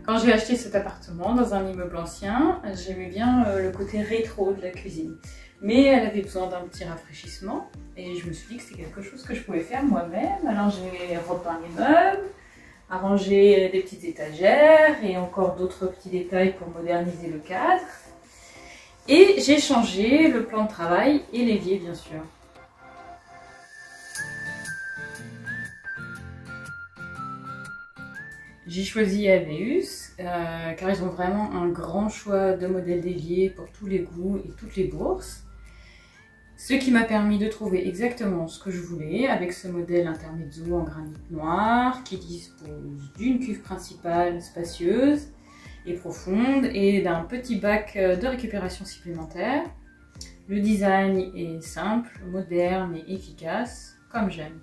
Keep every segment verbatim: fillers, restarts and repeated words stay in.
Quand j'ai acheté cet appartement dans un immeuble ancien, j'aimais bien le côté rétro de la cuisine. Mais elle avait besoin d'un petit rafraîchissement et je me suis dit que c'était quelque chose que je pouvais faire moi-même. Alors j'ai repeint les meubles, arrangé des petites étagères et encore d'autres petits détails pour moderniser le cadre. Et j'ai changé le plan de travail et l'évier bien sûr. J'ai choisi Aveus euh, car ils ont vraiment un grand choix de modèles d'évier pour tous les goûts et toutes les bourses. Ce qui m'a permis de trouver exactement ce que je voulais avec ce modèle intermezzo en granit noir qui dispose d'une cuve principale spacieuse et profonde et d'un petit bac de récupération supplémentaire. Le design est simple, moderne et efficace, comme j'aime.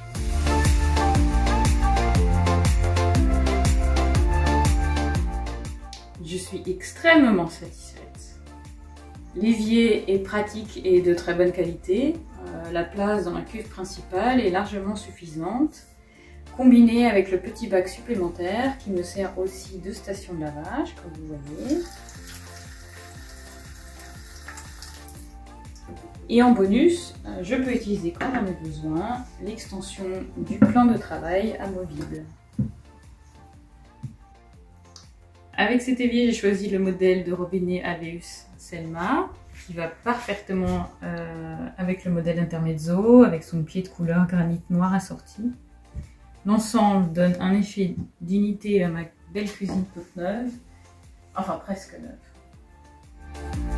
Je suis extrêmement satisfaite. L'évier est pratique et de très bonne qualité. Euh, la place dans la cuve principale est largement suffisante, combinée avec le petit bac supplémentaire qui me sert aussi de station de lavage, comme vous voyez. Et en bonus, euh, je peux utiliser quand j'en ai besoin l'extension du plan de travail amovible. Avec cet évier, j'ai choisi le modèle de robinet Aveus Selma qui va parfaitement euh, avec le modèle intermezzo, avec son pied de couleur granit noir assorti. L'ensemble donne un effet d'unité à ma belle cuisine toute neuve, enfin presque neuve.